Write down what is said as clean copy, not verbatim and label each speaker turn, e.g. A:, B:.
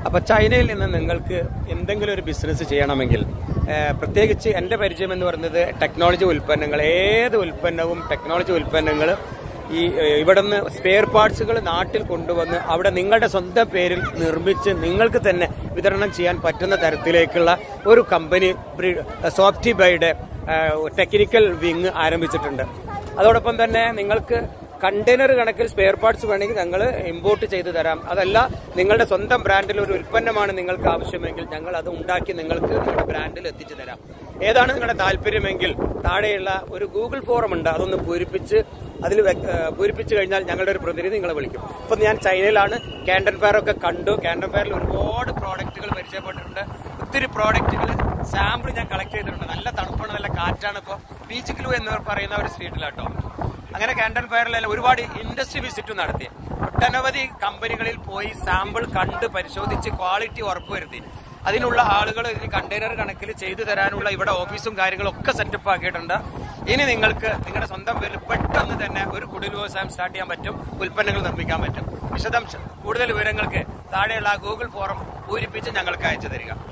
A: അപ്പോൾ ചൈനയിൽ നിന്ന് നിങ്ങൾക്ക് എന്തെങ്കിലും ഒരു ബിസിനസ് ചെയ്യണമെങ്കിൽ പ്രത്യേകിച്ച് എൻ്റെ പരിചയം എന്ന് പറയുന്നത് ടെക്നോളജി ഉൽപ്പന്നങ്ങൾ, ഏത് ഉൽപ്പന്നവും ടെക്നോളജി ഉൽപ്പന്നങ്ങൾ ഇവിടുന്ന് സ്പെയർ പാർട്സുകൾ നാട്ടിൽ കൊണ്ടുവന്ന് അവിടെ നിങ്ങളുടെ സ്വന്തം പേരിൽ നിർമ്മിച്ച് നിങ്ങൾക്ക് തന്നെ വിതരണം ചെയ്യാൻ പറ്റുന്ന തരത്തിലേക്കുള്ള ഒരു കമ്പനി സോഫ്റ്റിബൈയുടെ ടെക്നിക്കൽ വിങ് ആരംഭിച്ചിട്ടുണ്ട്. അതോടൊപ്പം തന്നെ നിങ്ങൾക്ക് കണ്ടെയ്നർ കണക്കിൽ സ്പെയർ പാർട്സ് വേണമെങ്കിൽ ഞങ്ങൾ ഇമ്പോർട്ട് ചെയ്തു തരാം. അതല്ല, നിങ്ങളുടെ സ്വന്തം ബ്രാൻഡിൽ ഒരു ഉൽപ്പന്നമാണ് നിങ്ങൾക്ക് ആവശ്യമെങ്കിൽ ഞങ്ങൾ അത് ഉണ്ടാക്കി നിങ്ങൾക്ക് നിങ്ങളുടെ ബ്രാൻഡിൽ എത്തിച്ചു തരാം. ഏതാണ് നിങ്ങളുടെ താല്പര്യമെങ്കിൽ താഴെയുള്ള ഒരു ഗൂഗിൾ ഫോറം ഉണ്ട്, അതൊന്ന് പൂരിപ്പിച്ചു കഴിഞ്ഞാൽ ഞങ്ങളുടെ ഒരു പ്രതിനിധി നിങ്ങളെ വിളിക്കും. ഇപ്പം ഞാൻ ചൈനയിലാണ്, കാൻഡൻ ഫെയർ ഒക്കെ കണ്ടു. കാൻഡൻ ഫെയറിൽ ഒരുപാട് പ്രോഡക്റ്റുകൾ പരിചയപ്പെട്ടിട്ടുണ്ട്. ഒത്തിരി പ്രോഡക്റ്റുകൾ സാമ്പിൾ ഞാൻ കളക്ട് ചെയ്തിട്ടുണ്ട്. നല്ല തണുപ്പാണ്, നല്ല കാറ്റാണ്. ഇപ്പോൾ ബീച്ച് ഗ്ലൂ എന്ന് പറയുന്ന ഒരു സ്ട്രീറ്റിലാട്ടോ. അങ്ങനെ കാൻഡൻ ഫെയറിൽ ഒരുപാട് ഇൻഡസ്ട്രി വിസിറ്റ് നടത്തി. ഒട്ടനവധി കമ്പനികളിൽ പോയി സാമ്പിൾ കണ്ട് പരിശോധിച്ച് ക്വാളിറ്റി ഉറപ്പുവരുത്തി. അതിനുള്ള ആളുകൾ കണ്ടെയ്നർ കണക്കിൽ ചെയ്തു തരാനുള്ള ഇവിടെ ഓഫീസും കാര്യങ്ങളും ഒക്കെ സെറ്റപ്പ് ആക്കിയിട്ടുണ്ട്. ഇനി നിങ്ങൾക്ക് നിങ്ങളുടെ സ്വന്തം പേരിൽ പെട്ടെന്ന് തന്നെ ഒരു കുടിൽ വ്യവസായം സ്റ്റാർട്ട് ചെയ്യാൻ പറ്റും, ഉൽപ്പന്നങ്ങൾ നിർമ്മിക്കാൻ പറ്റും. കൂടുതൽ വിവരങ്ങൾക്ക് താഴെയുള്ള ഗൂഗിൾ ഫോറം പൂരിപ്പിച്ച് ഞങ്ങൾക്ക് അയച്ചു തരിക.